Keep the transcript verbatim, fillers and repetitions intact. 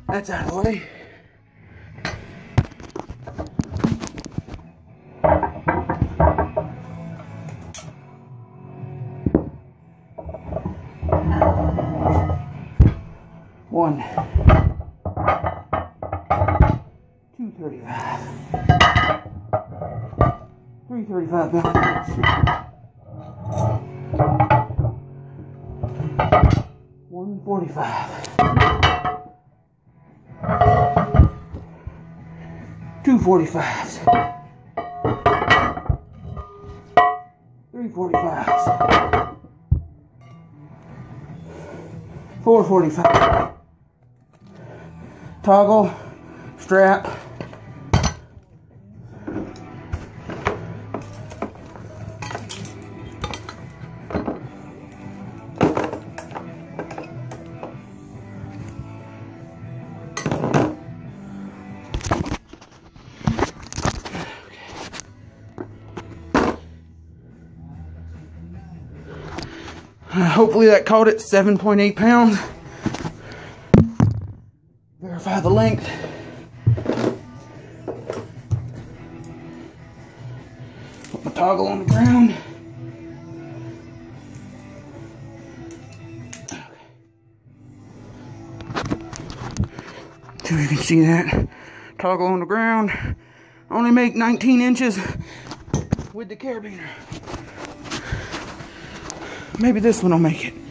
That's out of the way. One, two thirty-five, three thirty-five pounds, one forty-five, two forty-fives, three forty-fives, four forty-five. Toggle, strap, hopefully that caught it. Seven point eight pounds. Verify the length. Put my toggle on the ground. Okay. So you can see that. Toggle on the ground. Only make nineteen inches with the carabiner. Maybe this one will make it.